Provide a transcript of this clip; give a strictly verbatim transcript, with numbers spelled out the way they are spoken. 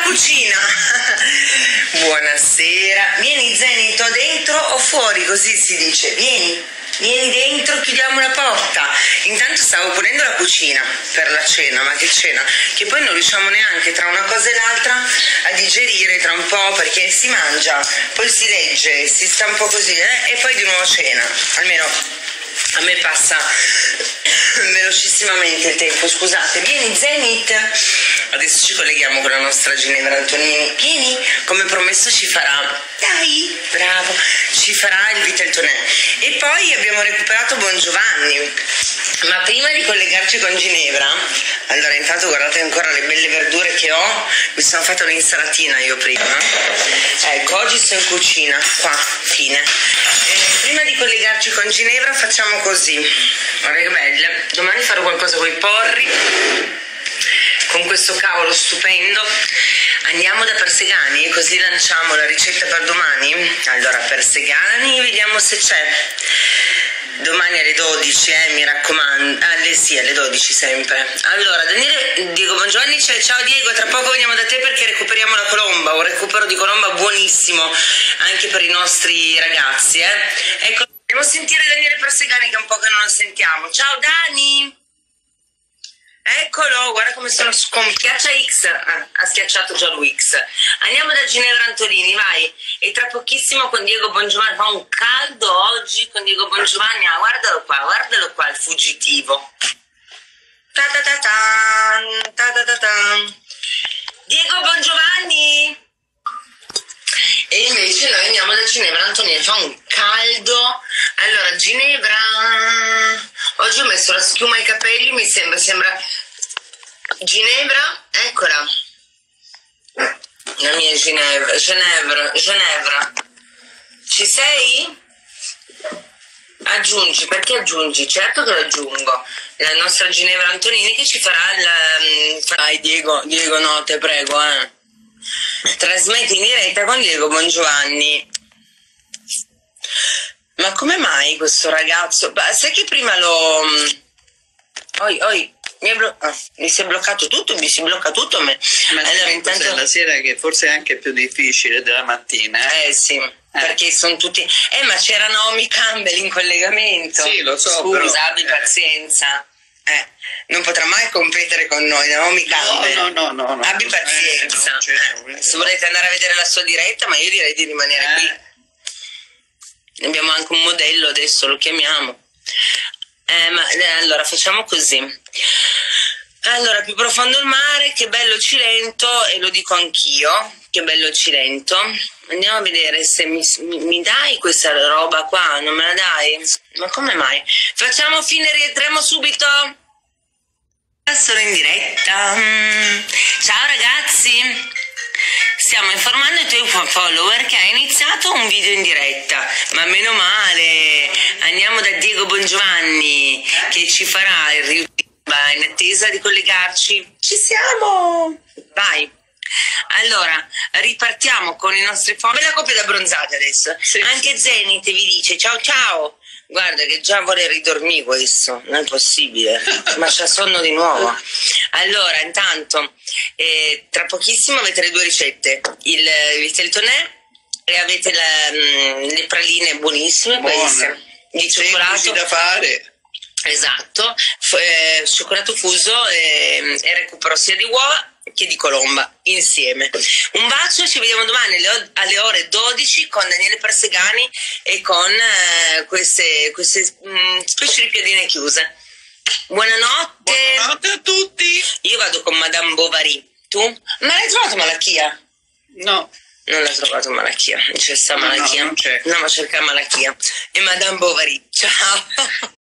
cucina. Buonasera. Vieni Zenito, dentro o fuori, così si dice. Vieni, vieni dentro, chiudiamo la porta. Intanto stavo pulendo la cucina per la cena, ma che cena? Che poi non riusciamo neanche tra una cosa e l'altra a digerire tra un po', perché si mangia, poi si legge, si sta un po' così, eh? E poi di nuovo cena. Almeno a me passa velocissimamente il tempo. Scusate. Vieni Zenit, adesso ci colleghiamo con la nostra Ginevra Antonini. Vieni, come promesso ci farà, dai, bravo, ci farà il Viteltonè. E poi abbiamo recuperato Bongiovanni. Ma prima di collegarci con Ginevra, allora intanto guardate ancora le belle verdure che ho. Mi sono fatta un'insalatina io prima. Ecco, oggi sto in cucina, qua, fine. E prima di collegarci con Ginevra facciamo così. Guarda che belle. Domani farò qualcosa con i porri, con questo cavolo stupendo. Andiamo da Persegani, così lanciamo la ricetta per domani. Allora, Persegani, vediamo se c'è. Domani alle dodici, eh, mi raccomando. Alle sì, alle dodici sempre. Allora, Daniele, Diego Bongiovanni c'è. Ciao Diego, tra poco veniamo da te perché recuperiamo la colomba. Un recupero di colomba buonissimo anche per i nostri ragazzi, eh. Ecco, andiamo a sentire Daniele Persegani, che è un po' che non lo sentiamo. Ciao Dani! Eccolo, guarda come sono con schiaccia X, ah, ha schiacciato già lui X. Andiamo da Ginevra Antonini, vai. E tra pochissimo con Diego Bongiovanni. Fa un caldo oggi con Diego Bongiovanni. Ah, guardalo qua, guardalo qua, il fuggitivo. Ta ta ta ta, ta ta ta ta. Diego Bongiovanni. E invece noi andiamo da Ginevra Antonini. Fa un caldo. Allora, Ginevra, oggi ho messo la schiuma ai capelli, mi sembra, sembra Ginevra, eccola, la mia Ginevra, Ginevra, Ginevra, ci sei? Aggiungi, perché aggiungi? Certo che lo aggiungo, la nostra Ginevra Antonini che ci farà il... Dai Diego, Diego no, te prego, eh. Trasmetti in diretta con Diego Bongiovanni. Ma come mai questo ragazzo? Beh, sai che prima lo... Oi, oi, mi, è blo... ah, mi si è bloccato tutto, mi si blocca tutto. Me... Ma allora, intanto... la sera che forse è anche più difficile della mattina. Eh, eh sì, eh. Perché sono tutti... Eh, ma c'era Naomi Campbell in collegamento. Sì, lo so. Scusa, però... abbi pazienza. Eh, non potrà mai competere con noi, Naomi Campbell. No, no, no, no. Abbi no, pazienza. Eh, no, eh, se volete andare a vedere la sua diretta, ma io direi di rimanere eh. qui. Abbiamo anche un modello, adesso lo chiamiamo. Eh, ma eh, allora facciamo così. Allora, più profondo il mare, che bello Cilento, e lo dico anch'io, che bello Cilento. Andiamo a vedere se mi, mi, mi dai questa roba qua, non me la dai? Ma come mai? Facciamo fine, rientriamo subito. Sono in diretta. Mm. Ciao ragazzi. Stiamo informando i tuoi follower che ha iniziato un video in diretta, ma meno male. Andiamo da Diego Bongiovanni che ci farà il riutilizzo in attesa di collegarci. Ci siamo! Vai! Allora, ripartiamo con i nostri follower. Bella coppia da bronzati adesso. Sì. Anche Zenit vi dice ciao ciao. Guarda che già vuole ridormire questo, non è possibile, ma c'ha sonno di nuovo. Allora, intanto, eh, tra pochissimo avete le due ricette, il Viteltonè e avete la, mh, le praline buonissime, queste, di cioccolato. da fare. Esatto, F- eh, cioccolato fuso e, e recupero sia di uova che di colomba insieme. Un bacio, ci vediamo domani alle, alle ore dodici con Daniele Persegani e con eh, queste, queste mh, specie di piadine chiuse. Buonanotte. Buonanotte a tutti. Io vado con Madame Bovary. Tu? Ma l'hai trovato Malachia? No. Non l'hai trovato Malachia, c'è sta Malachia. No, non c'è. No, ma cerca Malachia. E Madame Bovary. Ciao.